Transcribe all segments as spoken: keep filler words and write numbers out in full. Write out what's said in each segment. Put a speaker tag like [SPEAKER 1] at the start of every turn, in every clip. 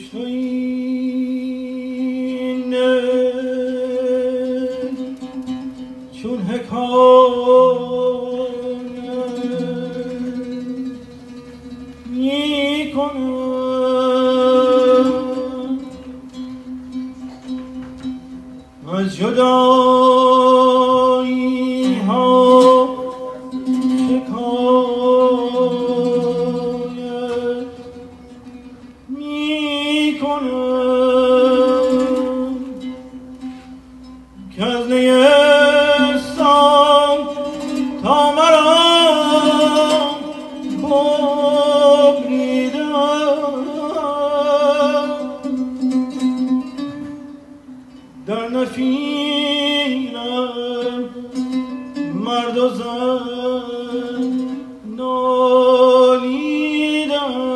[SPEAKER 1] از جدایی ها شکایت می کنم که از نیستان تا مرا در نفیرم مرد و زن نالیدم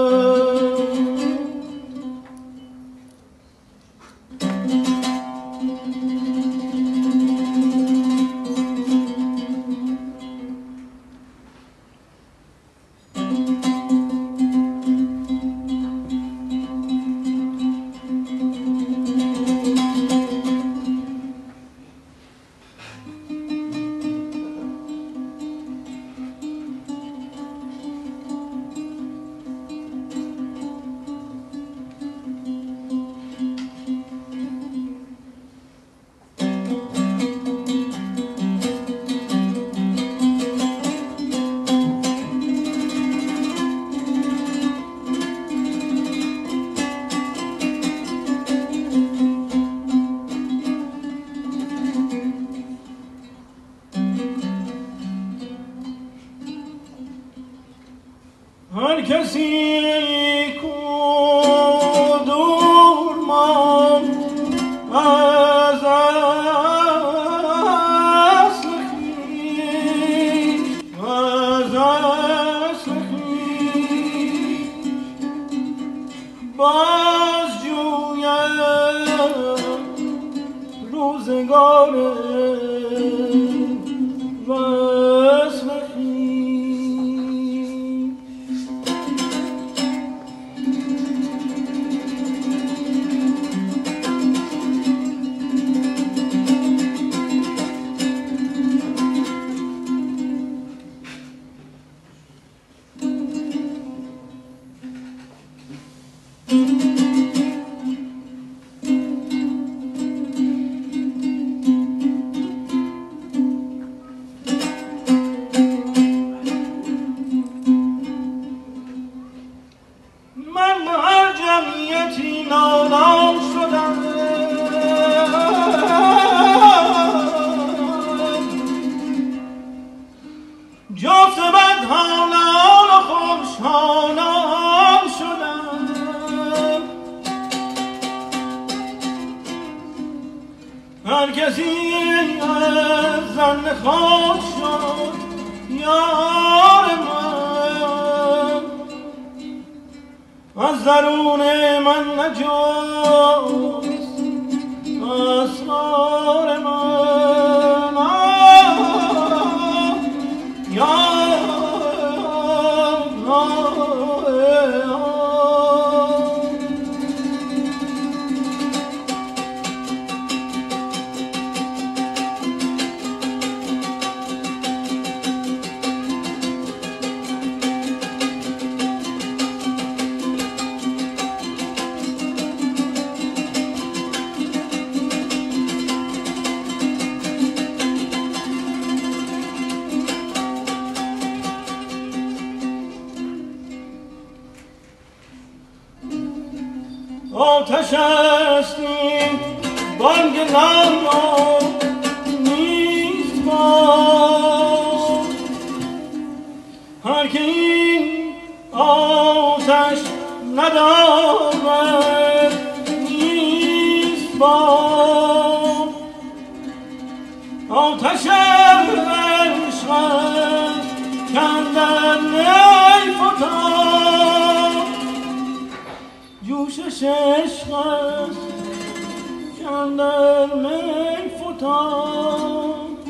[SPEAKER 1] هر کسی کو دور ماند از اصل خویش از اصل خویش باز جوید روزگار وصل نادان شدم جفت بدحالان و خوشحالان شدم هر کسی از زن خود شد یار من از درون من نجست اسرار من یا آتش است این بانگ نما نیست باز هر که این آتش ندارد نیست باز آتش عشق است کاندر نی فتاد جوشش عشق است کاندر می فتاد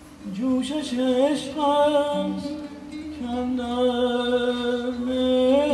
[SPEAKER 1] جوشش عشق است کاندر می